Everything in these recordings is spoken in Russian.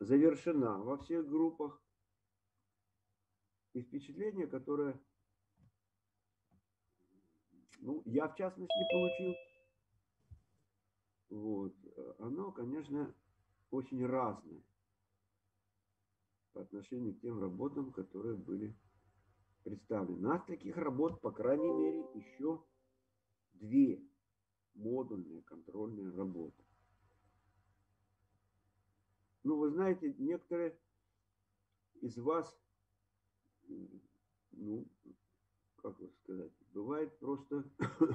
завершена во всех группах. И впечатление, которое, ну, я в частности получил, вот, оно, конечно, очень разное по отношению к тем работам, которые были представлены. У нас таких работ, по крайней мере, еще 2 модульные контрольные работы. Ну, вы знаете, некоторые из вас, ну, как вот сказать, бывает просто,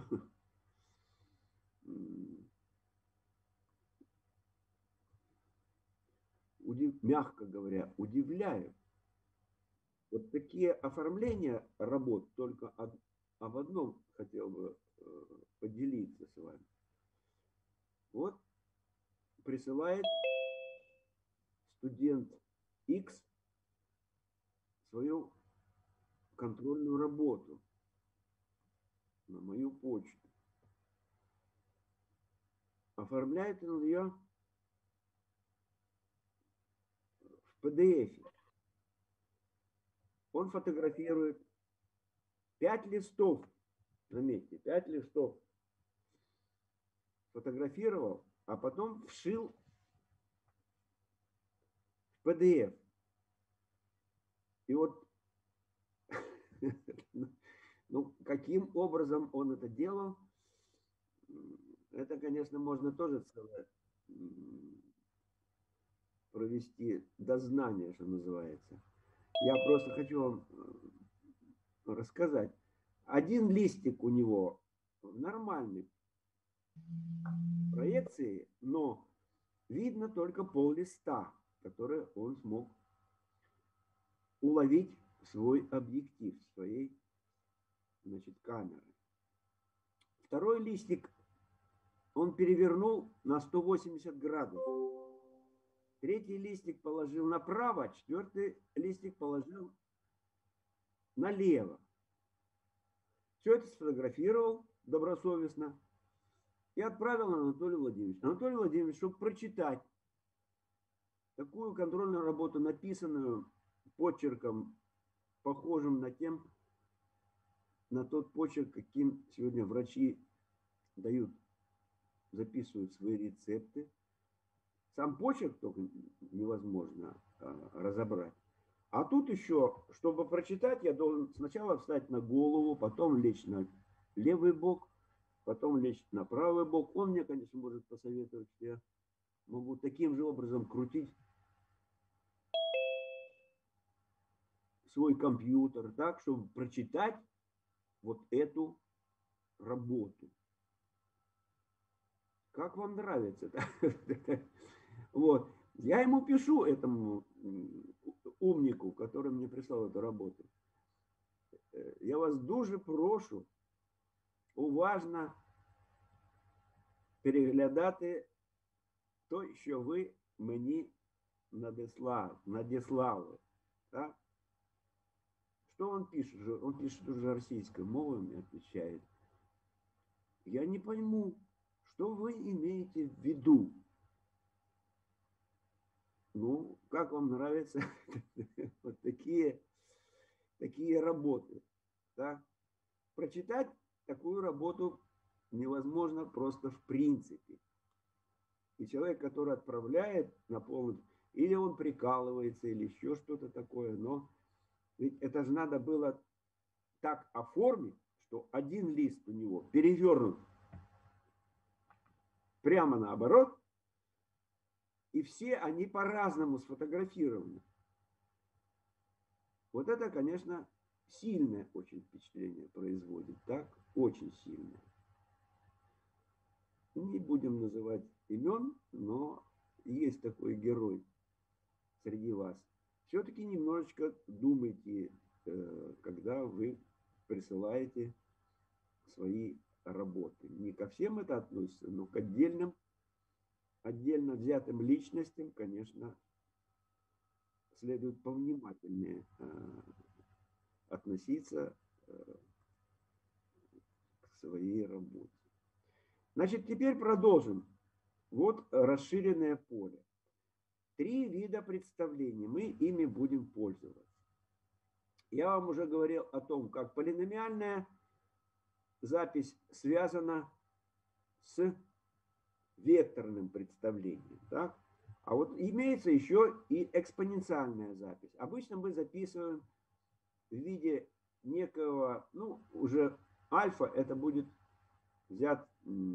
мягко говоря, удивляют. Вот такие оформления работ, только об одном хотел бы поделиться с вами. Вот присылает студент X свою контрольную работу на мою почту. Оформляет он ее в PDF. Он фотографирует 5 листов, заметьте, 5 листов фотографировал, а потом вшил в PDF. И вот, ну, каким образом он это делал, это, конечно, можно тоже целое провести дознание, что называется. Я просто хочу вам рассказать. Один листик у него в нормальной проекции, но видно только пол-листа, который он смог уловить в свой объектив, своей, значит, камеры. Второй листик он перевернул на 180 градусов. Третий листик положил направо, четвертый листик положил налево. Все это сфотографировал добросовестно и отправил Анатолию Владимировичу. Анатолий Владимирович, чтобы прочитать такую контрольную работу, написанную почерком, похожим на тот почерк, каким сегодня врачи записывают свои рецепты. Сам почерк только невозможно разобрать. А тут еще, чтобы прочитать, я должен сначала встать на голову, потом лечь на левый бок, потом лечь на правый бок. Он мне, конечно, может посоветовать, что я могу таким же образом крутить свой компьютер, так, чтобы прочитать вот эту работу. Как вам нравится? Вот. Я ему пишу, этому умнику, который мне прислал эту работу. Я вас дуже прошу уважно переглядати то, що ви мені надіслали. Так? Что он пишет? Он пишет уже российской мовой, мне отвечает. Я не пойму, что вы имеете в виду. Ну, как вам нравятся вот такие работы? Да? Прочитать такую работу невозможно просто в принципе. И человек, который отправляет на полную, или он прикалывается, или еще что-то такое, но ведь это же надо было так оформить, что один лист у него перевернут прямо наоборот, и все они по-разному сфотографированы. Вот это, конечно, сильное очень впечатление производит, так? Очень сильное. Не будем называть имен, но есть такой герой среди вас. Все-таки немножечко думайте, когда вы присылаете свои работы. Не ко всем это относится, но к отдельно взятым личностям, конечно, следует повнимательнее относиться к своей работе. Значит, теперь продолжим. Вот расширенное поле. 3 вида представлений. Мы ими будем пользоваться. Я вам уже говорил о том, как полиномиальная запись связана с векторным представлением. Так? А вот имеется еще и экспоненциальная запись. Обычно мы записываем в виде некого, ну, уже альфа, это будет взят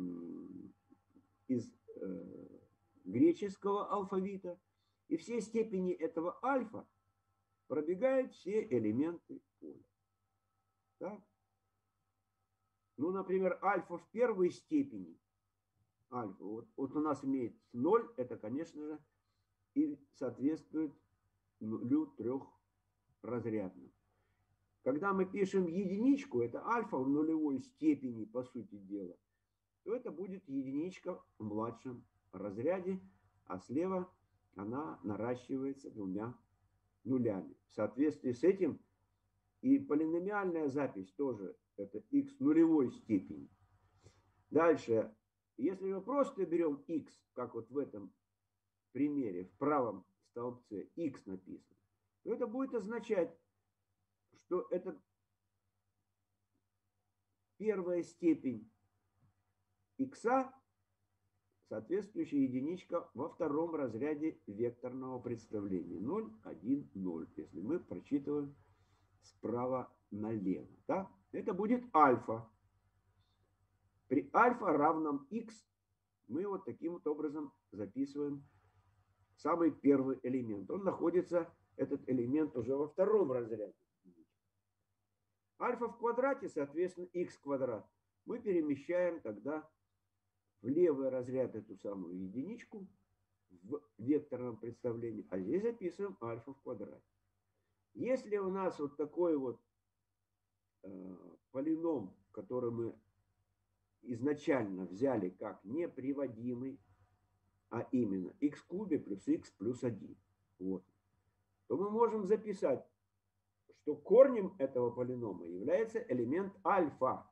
из греческого алфавита. И все степени этого альфа пробегают все элементы поля. Так? Ну, например, альфа в первой степени. Альфа. Вот у нас имеется 0, это, конечно же, и соответствует нулю трехразрядным. Когда мы пишем единичку, это альфа в нулевой степени, по сути дела, то это будет единичка в младшем разряде, а слева она наращивается 2 нулями. В соответствии с этим и полиномиальная запись тоже это x нулевой степени. Дальше, если мы просто берем x, как вот в этом примере, в правом столбце x написано, то это будет означать, что это первая степень x, соответствующая единичка во втором разряде векторного представления. 0, 1, 0, если мы прочитываем справа налево. Да? Это будет альфа. При альфа равном x мы вот таким вот образом записываем самый первый элемент. Он находится, этот элемент, уже во втором разряде. Альфа в квадрате, соответственно, x квадрат. Мы перемещаем тогда в левый разряд эту самую единичку в векторном представлении, а здесь записываем альфа в квадрате. Если у нас вот такой вот полином, который мы изначально взяли как неприводимый, а именно x в кубе плюс x плюс 1, вот, то мы можем записать, что корнем этого полинома является элемент альфа.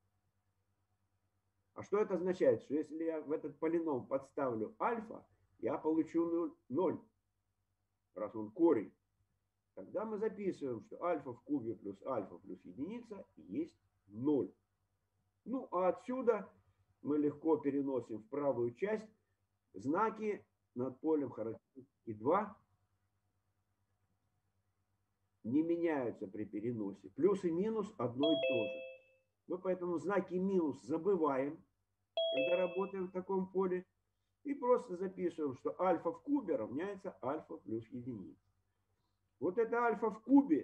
А что это означает? Что если я в этот полином подставлю альфа, я получу 0, раз он корень. Тогда мы записываем, что альфа в кубе плюс альфа плюс единица есть 0. Ну, а отсюда мы легко переносим в правую часть знаки над полем характеристики 2 не меняются при переносе. Плюс и минус одно и то же. Мы поэтому знаки минус забываем, когда работаем в таком поле, и просто записываем, что альфа в кубе равняется альфа плюс единица. Вот это альфа в кубе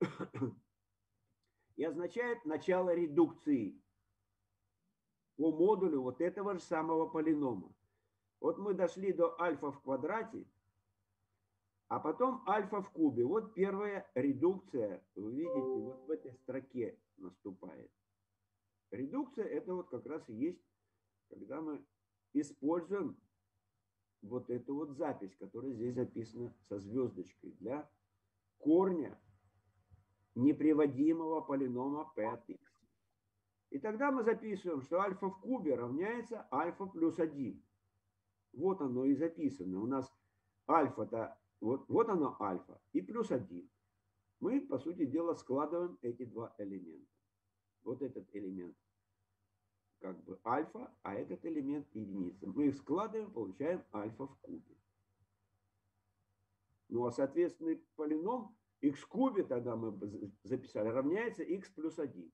и означает начало редукции по модулю вот этого же самого полинома. Вот мы дошли до альфа в квадрате, а потом альфа в кубе. Вот первая редукция, вы видите, вот в этой строке наступает. Редукция это вот как раз и есть, когда мы используем вот эту вот запись, которая здесь записана со звездочкой, для корня неприводимого полинома p от x. И тогда мы записываем, что альфа в кубе равняется альфа плюс 1. Вот оно и записано. У нас альфа-то, вот оно альфа и плюс 1. Мы, по сути дела, складываем эти два элемента. Вот этот элемент как бы альфа, а этот элемент единица. Мы их складываем, получаем альфа в кубе. Ну а соответственный полином x в кубе тогда мы записали равняется x плюс 1.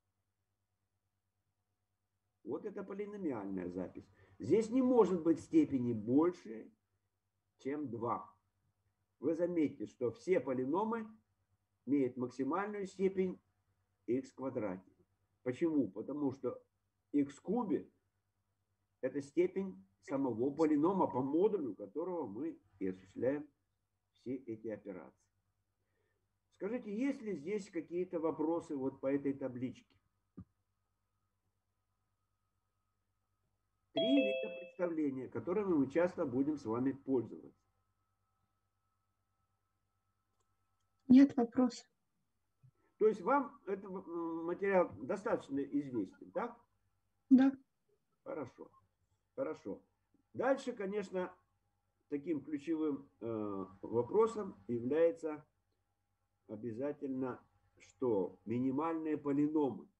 Вот это полиномиальная запись. Здесь не может быть степени больше, чем 2. Вы заметите, что все полиномы имеют максимальную степень x в квадрате. Почему? Потому что x в кубе это степень самого полинома, по модулю которого мы и осуществляем все эти операции. Скажите, есть ли здесь какие-то вопросы вот по этой табличке? 3 вида представления, которыми мы часто будем с вами пользоваться. Нет вопросов. То есть вам этот материал достаточно известен, так? Да. Хорошо. Хорошо. Дальше, конечно, таким ключевым вопросом является обязательно, что минимальные полиномы.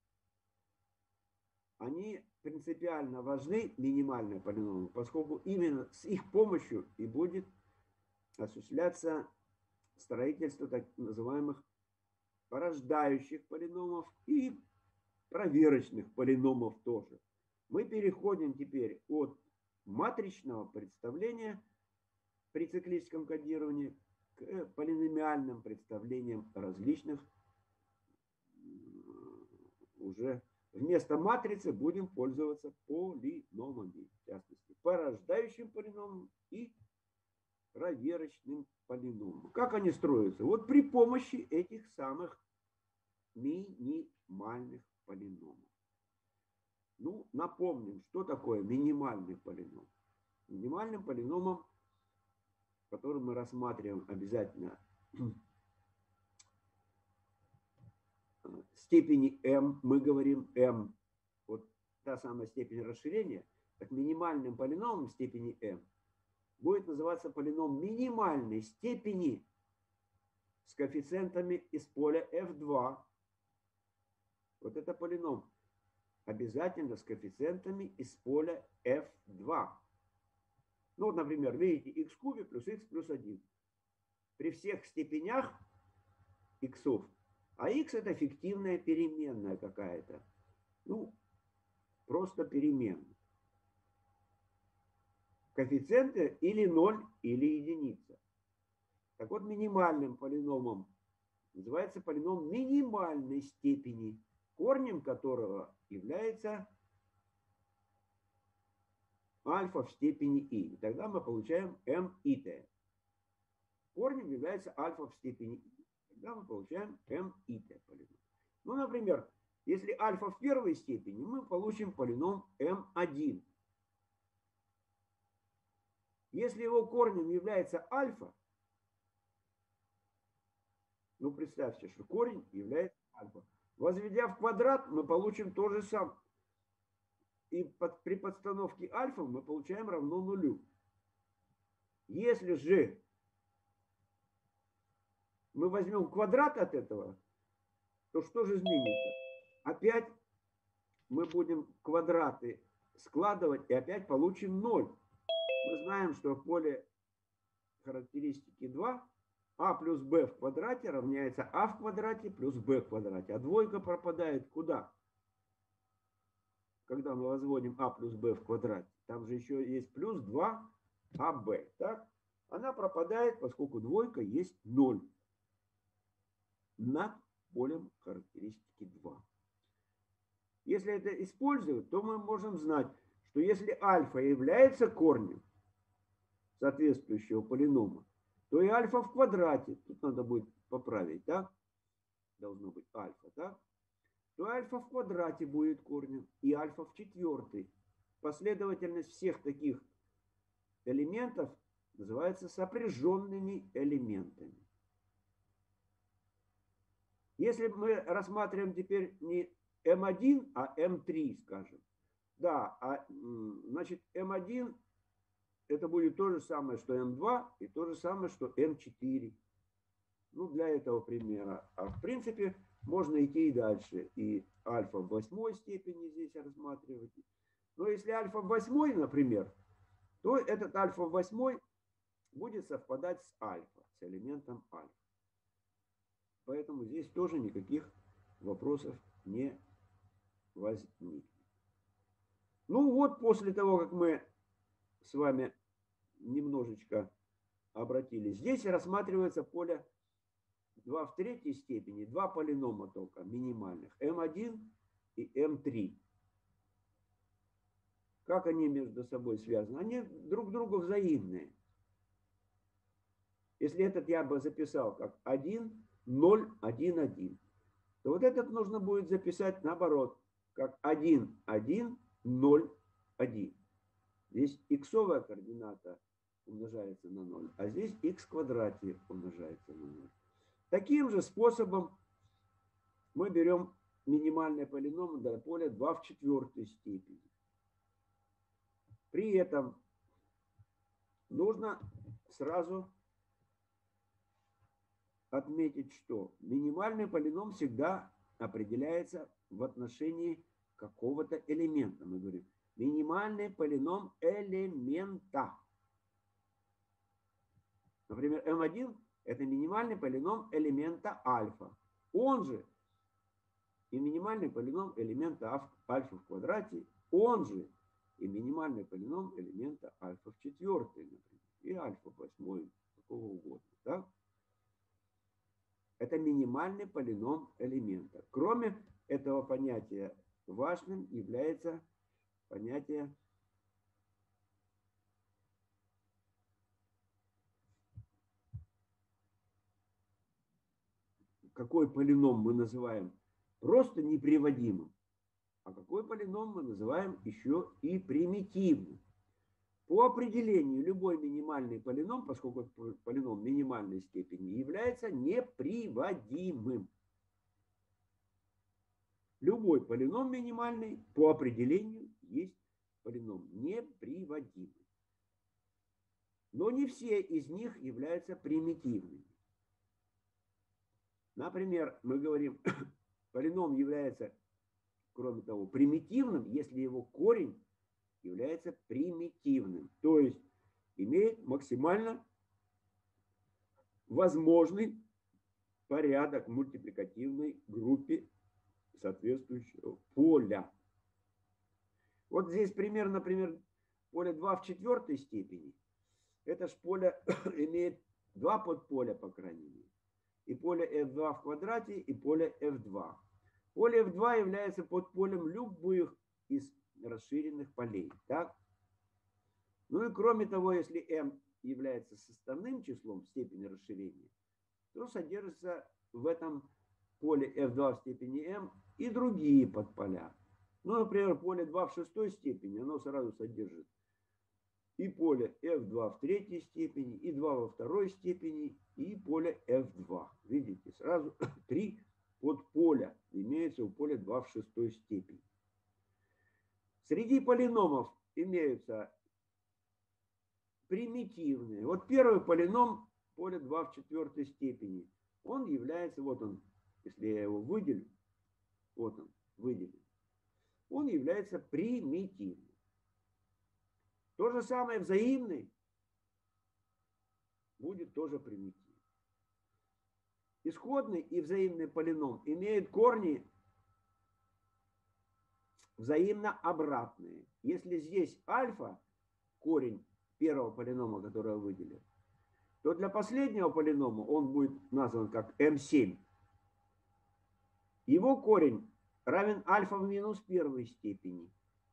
Они принципиально важны, минимальные полиномы, поскольку именно с их помощью и будет осуществляться строительство так называемых порождающих полиномов и проверочных полиномов тоже. Мы переходим теперь от матричного представления при циклическом кодировании к полиномиальным представлениям различных. Уже вместо матрицы будем пользоваться полиномами, в частности, порождающим полиномом и проверочным полиномом. Как они строятся? Вот при помощи этих самых минимальных полиномов. Ну, напомним, что такое минимальный полином. Минимальным полиномом, который мы рассматриваем обязательно степени m, мы говорим m, вот та самая степень расширения, так минимальным полиномом степени m будет называться полином минимальной степени с коэффициентами из поля f2. Вот это полином обязательно с коэффициентами из поля f2. Ну вот, например, видите, x в кубе плюс x плюс 1. При всех степенях иксов. А x это фиктивная переменная какая-то. Ну, просто переменная. Коэффициенты или 0, или единица. Так вот, минимальным полиномом называется полином минимальной степени, корнем которого является альфа в степени и. И тогда мы получаем m и t. Корнем является альфа в степени и. Тогда мы получаем m и t полином. Ну, например, если альфа в первой степени, мы получим полином m1. Если его корнем является альфа, ну, представьте, что корень является альфа. Возведя в квадрат, мы получим то же самое. И при подстановке альфа мы получаем равно нулю. Если же мы возьмем квадрат от этого, то что же изменится? Опять мы будем квадраты складывать и опять получим 0. Мы знаем, что в поле характеристики 2 а плюс b в квадрате равняется а в квадрате плюс b в квадрате. А двойка пропадает куда? Когда мы возводим а плюс b в квадрате. Там же еще есть плюс 2аб. Так? Она пропадает, поскольку двойка есть 0 над полем характеристики 2. Если это использовать, то мы можем знать, что если альфа является корнем соответствующего полинома, то и альфа в квадрате, тут надо будет поправить, да? Должно быть альфа, да? То альфа в квадрате будет корнем, и альфа в четвертой. Последовательность всех таких элементов называется сопряженными элементами. Если мы рассматриваем теперь не m1, а m3, скажем, да, значит m1 это будет то же самое, что m2, и то же самое, что m4. Ну, для этого примера. А в принципе, можно идти и дальше. И альфа в 8 степени здесь рассматривать. Но если альфа в 8, например, то этот альфа в 8 будет совпадать с альфа, с элементом альфа. Поэтому здесь тоже никаких вопросов не возникнет. Ну вот, после того, как мы с вами немножечко обратились, здесь рассматривается поле 2 в третьей степени, два полинома только минимальных, m1 и m3. Как они между собой связаны? Они друг другу взаимные. Если этот я бы записал как 1, 0, 1, 1, то вот этот нужно будет записать наоборот, как 1, 1, 0, 1. Здесь иксовая координата умножается на 0, а здесь х в квадрате умножается на 0. Таким же способом мы берем минимальный полином для поля 2 в 4 степени. При этом нужно сразу отметить, что минимальный полином всегда определяется в отношении какого-то элемента. Мы говорим, минимальный полином элемента. Например, m1 – это минимальный полином элемента альфа. Он же и минимальный полином элемента альфа в квадрате, он же и минимальный полином элемента альфа в четвертой, например, и альфа в восьмой, какого угодно. Да? Это минимальный полином элемента. Кроме этого понятия, важным является понятие какой полином мы называем просто неприводимым, а какой полином мы называем еще и примитивным. По определению любой минимальный полином, поскольку полином минимальной степени, является неприводимым. Любой полином минимальный по определению есть полином неприводимый. Но не все из них являются примитивными. Например, мы говорим, полином является, кроме того, примитивным, если его корень является примитивным, то есть имеет максимально возможный порядок мультипликативной группе соответствующего поля. Вот здесь пример, например, поле 2 в четвертой степени. Это же поле имеет два подполя, по крайней мере. И поле f2 в квадрате, и поле f2. Поле f2 является подполем любых из расширенных полей. Так? Ну и кроме того, если m является составным числом в степени расширения, то содержится в этом поле f2 в степени m и другие подполя. Ну, например, поле 2 в шестой степени, оно сразу содержит и поле f2 в третьей степени, и 2 во второй степени, и поле f2. Видите, сразу три подполя имеются у поля 2 в шестой степени. Среди полиномов имеются примитивные. Вот первый полином, поле 2 в четвертой степени, он является, вот он, если я его выделю, вот он, выделен, он является примитивным. То же самое взаимный будет тоже примитивным. Исходный и взаимный полином имеют корни взаимно обратные. Если здесь альфа, корень первого полинома, который я выделил, то для последнего полинома он будет назван как m7. Его корень равен альфа в минус первой степени.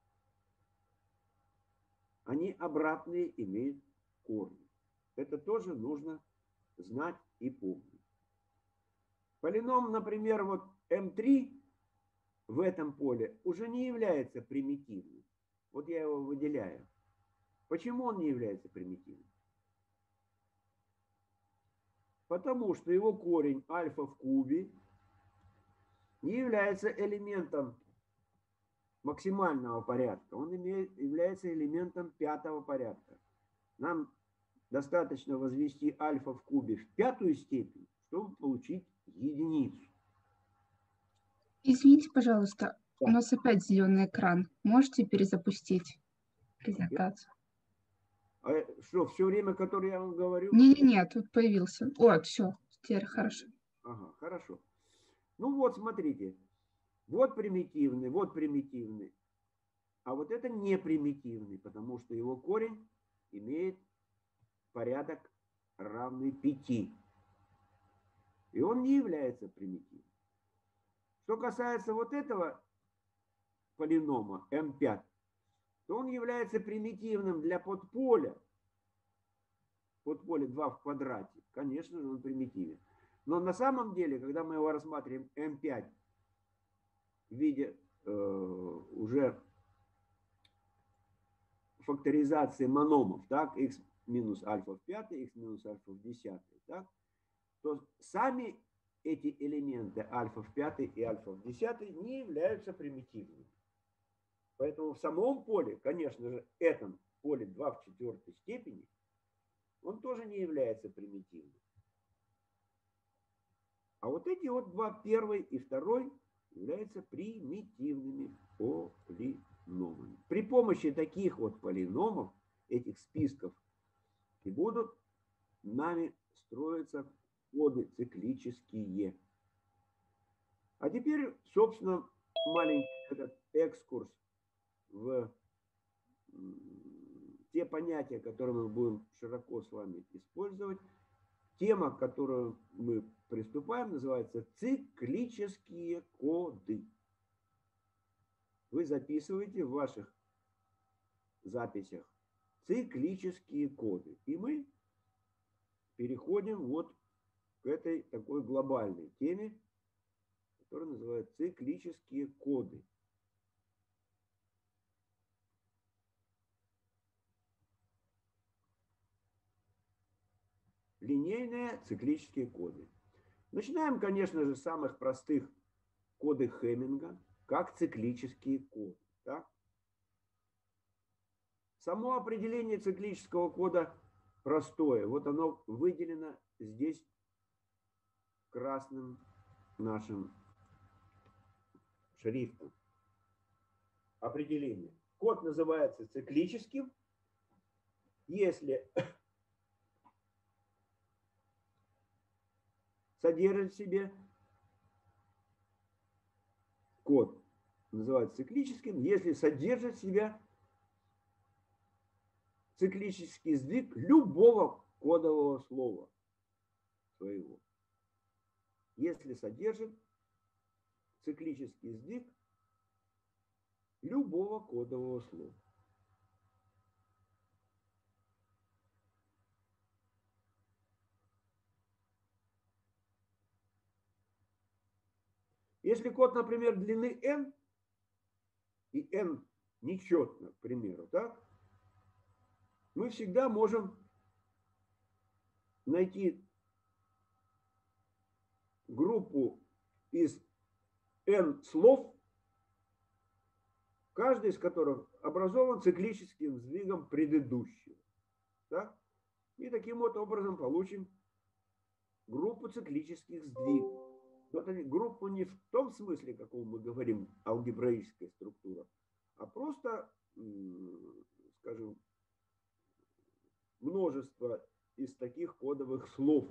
Они обратные имеют корни. Это тоже нужно знать и помнить. Полином, например, вот m3 в этом поле уже не является примитивным. Вот я его выделяю. Почему он не является примитивным? Потому что его корень альфа в кубе не является элементом максимального порядка. Он является элементом пятого порядка. Нам достаточно возвести альфа в кубе в пятую степень, чтобы получить единицу. Извините, пожалуйста, у нас опять зеленый экран. Можете перезапустить презентацию? А что, все время, которое я вам говорю? Не, тут появился. О, все, теперь хорошо. Ага, хорошо. Ну вот, смотрите. Вот примитивный. А вот это не примитивный, потому что его корень имеет порядок равный 5. И он не является примитивным. Что касается вот этого полинома m5, то он является примитивным для подполя. Подполе 2 в квадрате. Конечно же, он примитивен. Но на самом деле, когда мы его рассматриваем m5 в виде уже факторизации мономов, так, x минус альфа в 5, x минус альфа в 10, так, то сами эти элементы альфа в 5 и альфа в 10 не являются примитивными. Поэтому в самом поле, конечно же, этом поле 2 в четвертой степени, он тоже не является примитивным. А вот эти вот два, первый и второй, являются примитивными полиномами. При помощи таких вот полиномов, этих списков, и будут нами строиться коды циклические. А теперь, собственно, маленький этот экскурс в те понятия, которые мы будем широко с вами использовать. Тема, к которой мы приступаем, называется циклические коды. Вы записываете в ваших записях циклические коды. И мы переходим вот к этой такой глобальной теме, которая называется циклические коды. Линейные циклические коды. Начинаем, конечно же, с самых простых коды Хеминга, как циклические коды. Так? Само определение циклического кода простое. Вот оно выделено здесь красным нашим шрифтом. Определение. Код называется циклическим, если содержит в себе код называется циклическим, если содержит в себя циклический сдвиг любого кодового слова своего. Если содержит циклический сдвиг любого кодового слова. Если код, например, длины n, и n нечетно, к примеру, так, мы всегда можем найти группу из n слов, каждый из которых образован циклическим сдвигом предыдущего. Так? И таким вот образом получим группу циклических сдвигов. Но это группу не в том смысле, каком мы говорим, алгебраическая структура, а просто, скажем, множество из таких кодовых слов,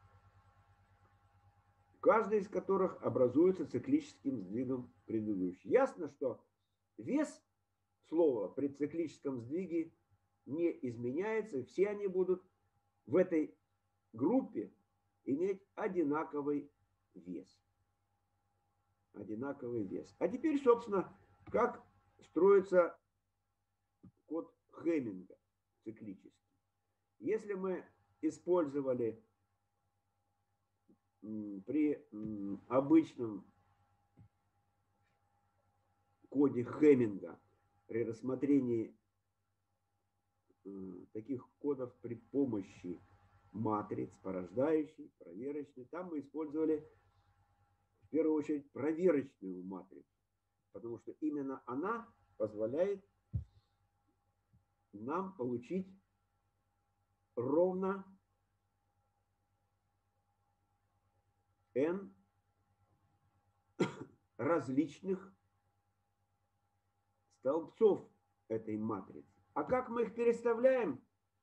каждый из которых образуется циклическим сдвигом предыдущего. Ясно, что вес слова при циклическом сдвиге не изменяется, и все они будут в этой группе иметь одинаковый вес. Одинаковый вес. А теперь, собственно, как строится код Хеминга циклический. Если мы использовали при обычном коде Хеминга, при рассмотрении таких кодов при помощи матриц, порождающей, проверочной, там мы использовали в первую очередь проверочную матрицу, потому что именно она позволяет нам получить ровно n различных столбцов этой матрицы. А как мы их переставляем?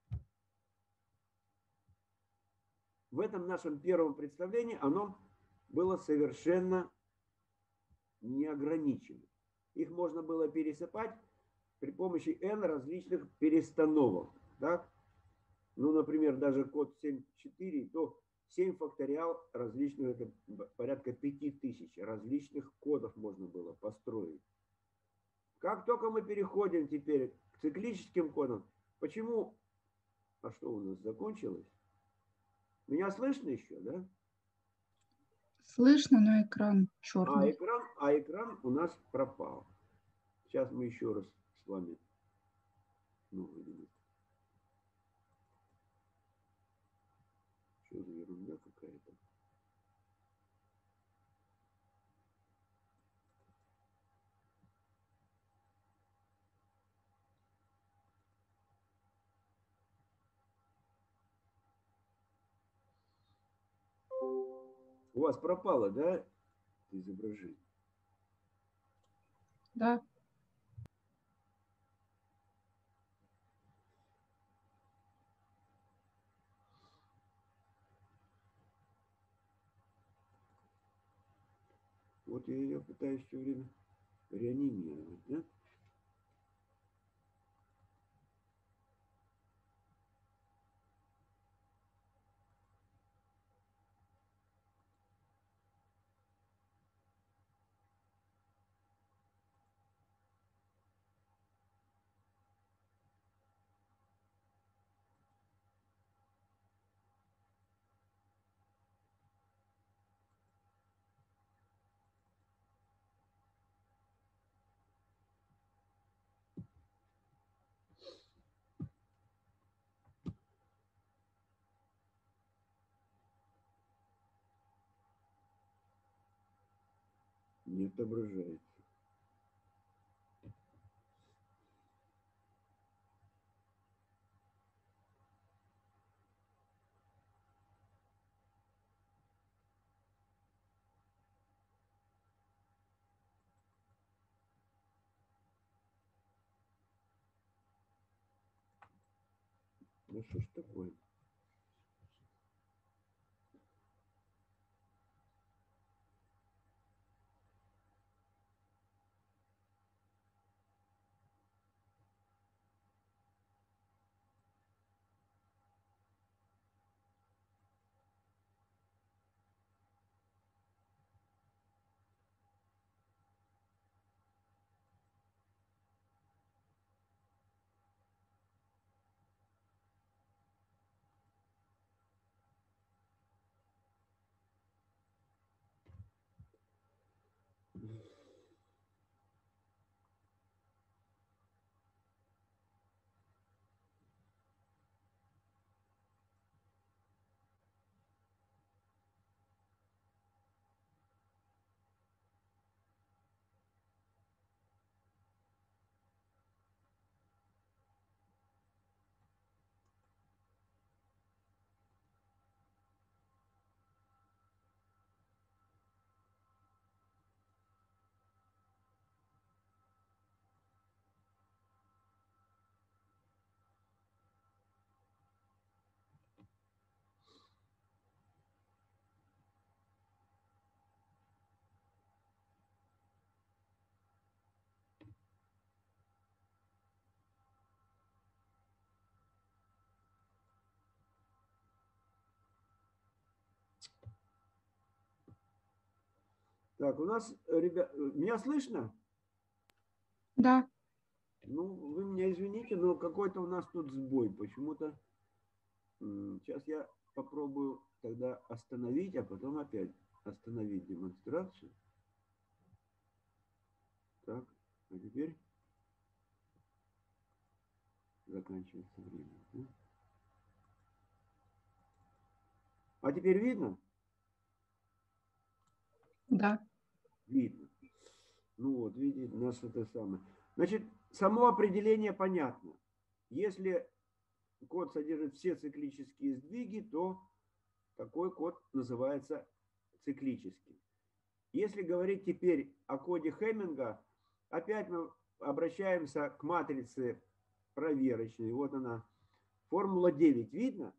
В этом нашем первом представлении оно было совершенно неограничено. Их можно было пересыпать при помощи n различных перестановок. Так? Ну, например, даже код 7.4, то 7 факториал различных, это порядка 5000 различных кодов можно было построить. Как только мы переходим теперь к циклическим кодам, почему, а что у нас закончилось? Меня слышно еще, да? Слышно, но экран черный. Экран у нас пропал. Сейчас мы еще раз с вами выйдем. Что за ерунда какая-то? вас пропало, да, изображение? Да. Вот я ее пытаюсь все время реанимировать, да? Не отображается. Ну что ж такое? Так, у нас, ребят, меня слышно? Да. Ну, вы меня извините, но какой-то у нас тут сбой. Почему-то. Сейчас я попробую тогда остановить, а потом опять остановить демонстрацию. Так, а теперь заканчивается время. Да? А теперь видно? Да. Видно. Ну вот, видите, нас это самое. Значит, само определение понятно. Если код содержит все циклические сдвиги, то такой код называется циклическим. Если говорить теперь о коде Хемминга, опять мы обращаемся к матрице проверочной. Вот она. Формула 9. Видно?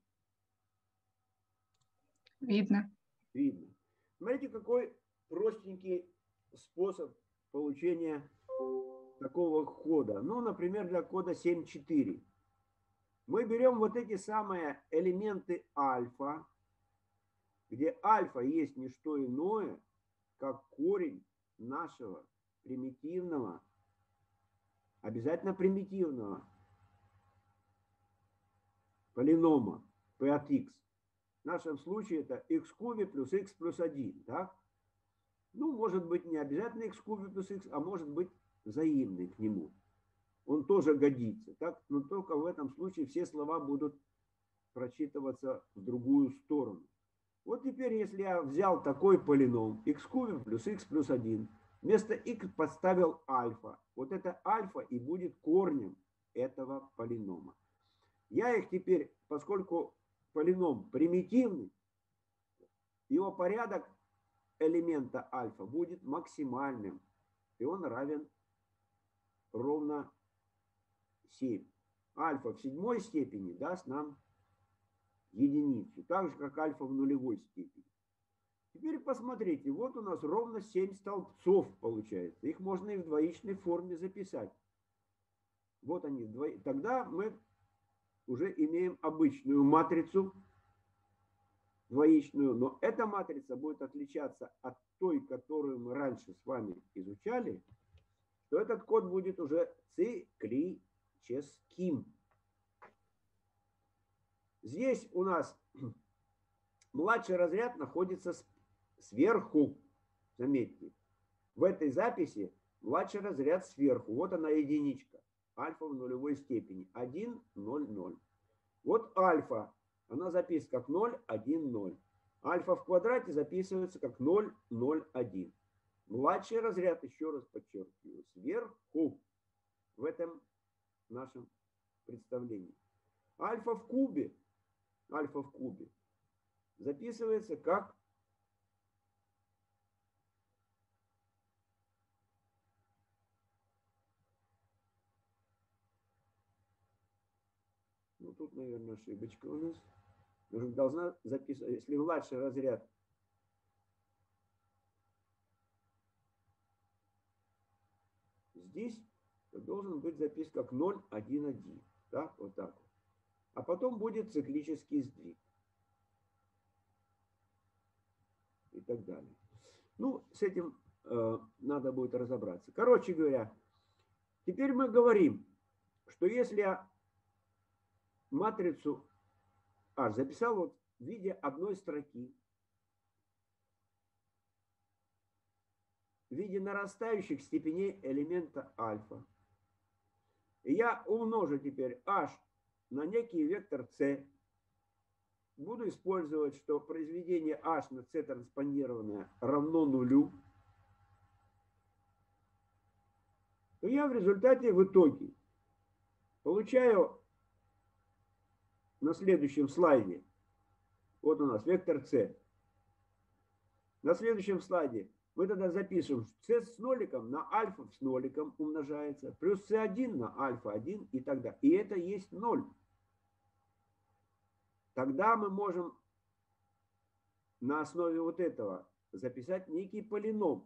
Видно. Видно. Смотрите, какой простенький способ получения такого кода. Ну, например, для кода 7.4. Мы берем вот эти самые элементы альфа, где альфа есть не что иное, как корень нашего примитивного, обязательно примитивного полинома p от x. В нашем случае это x в кубе плюс x плюс 1. Так? Ну, может быть, не обязательно x в кубе плюс x, а может быть взаимный к нему. Он тоже годится. Так? Но только в этом случае все слова будут прочитываться в другую сторону. Вот теперь, если я взял такой полином x в кубе плюс x плюс 1, вместо x подставил альфа. Вот это альфа и будет корнем этого полинома. Я их теперь, поскольку полином примитивный, его порядок элемента альфа будет максимальным, и он равен ровно 7. Альфа в 7 степени даст нам единицу, так же, как альфа в нулевой степени. Теперь посмотрите, вот у нас ровно 7 столбцов получается. Их можно и в двоичной форме записать. Вот они. Тогда мы уже имеем обычную матрицу двоичную, но эта матрица будет отличаться от той, которую мы раньше с вами изучали, что этот код будет уже циклическим. Здесь у нас младший разряд находится сверху. Заметьте, в этой записи младший разряд сверху. Вот она единичка. Альфа в нулевой степени. 1, 0, 0. Вот альфа. Она записывается как 0, 1, 0. Альфа в квадрате записывается как 0, 0, 1. Младший разряд, еще раз подчеркиваю, сверху. В этом нашем представлении. Альфа в кубе записывается как тут, наверное, ошибочка у нас. Должна записывать, если младший разряд здесь, то должен быть записан как 0, 1, 1. Так, вот так вот. А потом будет циклический сдвиг. И так далее. Ну, с этим надо будет разобраться. Короче говоря, теперь мы говорим, что если я матрицу H записал вот в виде одной строки, в виде нарастающих степеней элемента альфа, и я умножу теперь H на некий вектор C, буду использовать, что произведение H на C транспонированное равно нулю, то я в результате, в итоге, получаю на следующем слайде, вот у нас вектор C. На следующем слайде мы тогда запишем C с ноликом на альфа с ноликом умножается, плюс C1 на альфа 1 и так далее. И это есть 0. Тогда мы можем на основе вот этого записать некий полином.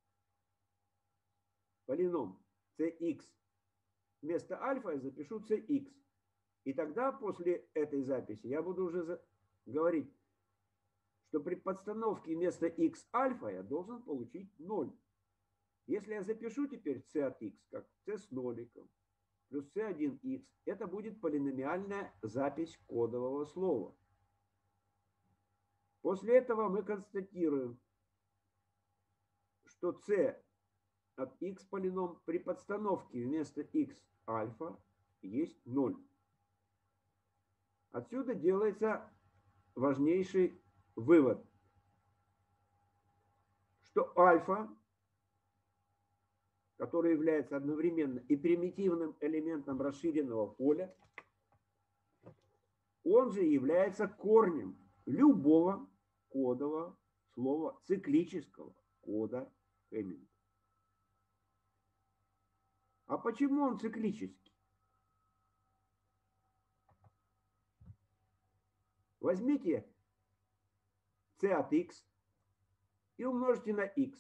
Полином Cx. Вместо альфа я запишу Cx. И тогда после этой записи я буду уже говорить, что при подстановке вместо x альфа я должен получить 0. Если я запишу теперь c от x как c с ноликом плюс c1x, это будет полиномиальная запись кодового слова. После этого мы констатируем, что c от x полином при подстановке вместо x альфа есть 0. Отсюда делается важнейший вывод, что альфа, который является одновременно и примитивным элементом расширенного поля, он же является корнем любого кодового слова, циклического кода Хэмминга. А почему он циклический? Возьмите c от x и умножьте на x.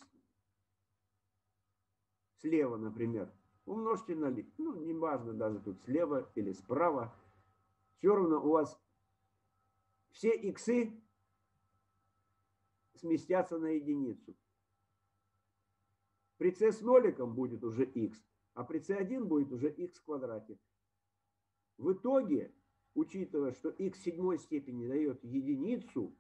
Слева, например. Умножьте на, ну, не важно даже тут слева или справа. Все равно у вас все иксы сместятся на единицу. При c с ноликом будет уже x, а при c1 будет уже x в квадрате. В итоге, учитывая, что x в седьмой степени дает единицу,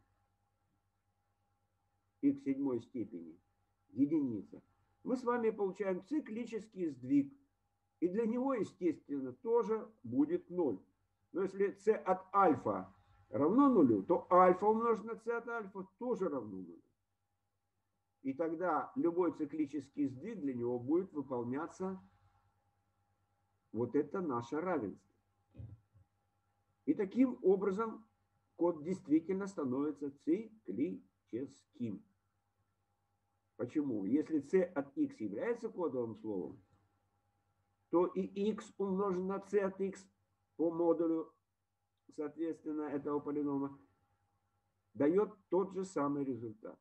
x в седьмой степени, единица, мы с вами получаем циклический сдвиг. И для него, естественно, тоже будет 0. Но если c от альфа равно нулю, то альфа умножить на c от альфа тоже равно нулю. И тогда любой циклический сдвиг для него будет выполняться вот это наше равенство. И таким образом код действительно становится циклическим. Почему? Если c от x является кодовым словом, то и x умножить на c от x по модулю, соответственно, этого полинома, дает тот же самый результат.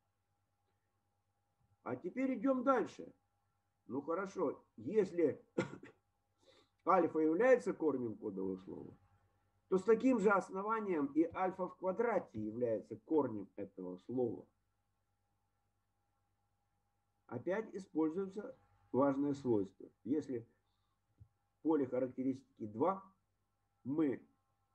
А теперь идем дальше. Ну хорошо, если альфа является корнем кодового слова, то с таким же основанием и альфа в квадрате является корнем этого слова. Опять используется важное свойство. Если в поле характеристики 2 мы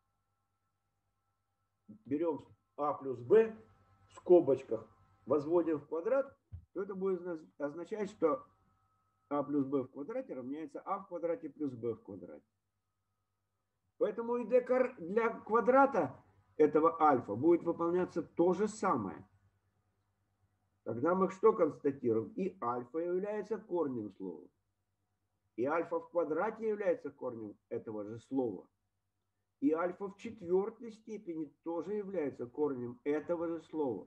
берем а плюс b в скобочках, возводим в квадрат, то это будет означать, что а плюс b в квадрате равняется а в квадрате плюс b в квадрате. Поэтому и для квадрата этого альфа будет выполняться то же самое. Тогда мы что констатируем? И альфа является корнем слова. И альфа в квадрате является корнем этого же слова. И альфа в четвертой степени тоже является корнем этого же слова.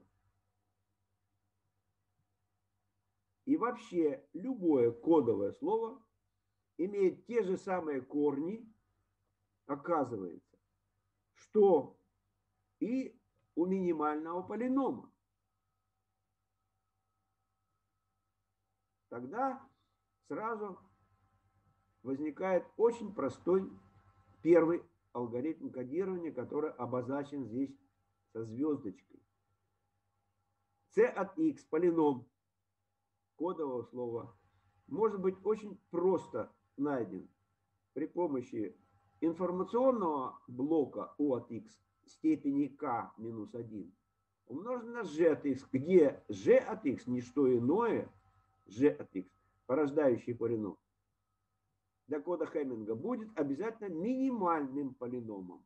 И вообще любое кодовое слово имеет те же самые корни, оказывается, что и у минимального полинома. Тогда сразу возникает очень простой первый алгоритм кодирования, который обозначен здесь со звездочкой. c от x полином кодового слова может быть очень просто найден при помощи информационного блока u от x степени k минус 1 умножен на g от x, где g от x не что иное, g от x, порождающий полином, для кода Хеминга будет обязательно минимальным полиномом.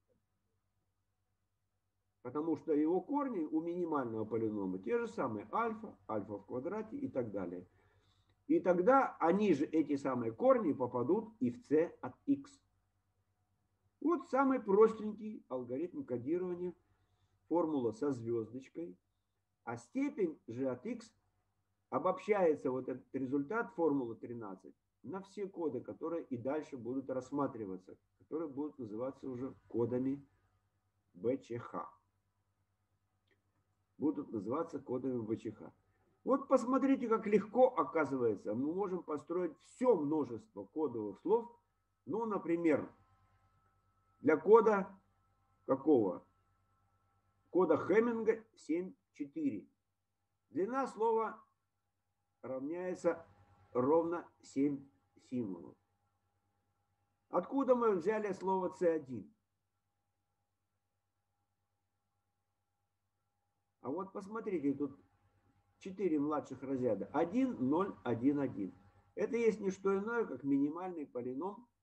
Потому что его корни у минимального полинома те же самые альфа, альфа в квадрате и так далее. И тогда они же, эти самые корни, попадут и в c от x. Вот самый простенький алгоритм кодирования, формула со звездочкой. А степень g от x обобщается, вот этот результат формулы 13, на все коды, которые и дальше будут рассматриваться, которые будут называться уже кодами БЧХ. Будут называться кодами БЧХ. Вот посмотрите, как легко, оказывается, мы можем построить все множество кодовых слов. Ну, например, для кода какого? Кода Хеминга 7.4. Длина слова равняется ровно 7 символов. Откуда мы взяли слово C1? А вот посмотрите, тут 4 младших разряда. 1, 0, 1, 1. Это есть не что иное, как минимальный полином